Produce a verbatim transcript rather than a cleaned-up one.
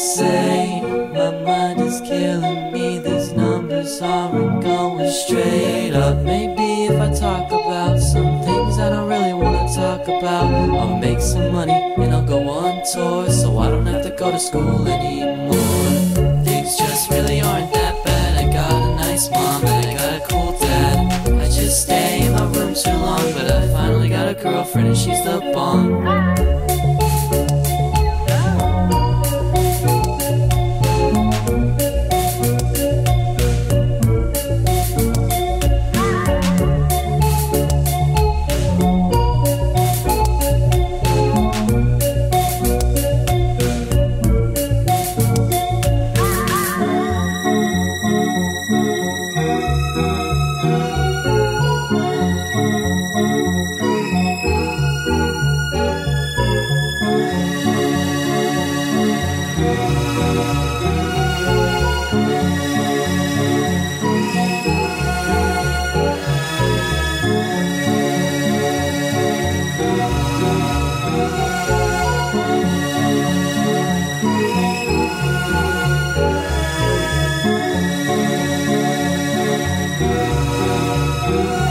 say, my mind is killing me. These numbers aren't going straight up. Maybe if I talk about some things I don't really want to talk about, I'll make some money and I'll go on tour, so I don't have to go to school anymore. Things just really aren't that bad. I got a nice mom and I got a cool dad. I just stay in my room too long, but I finally got a girlfriend and she's the bomb. We'll be right back.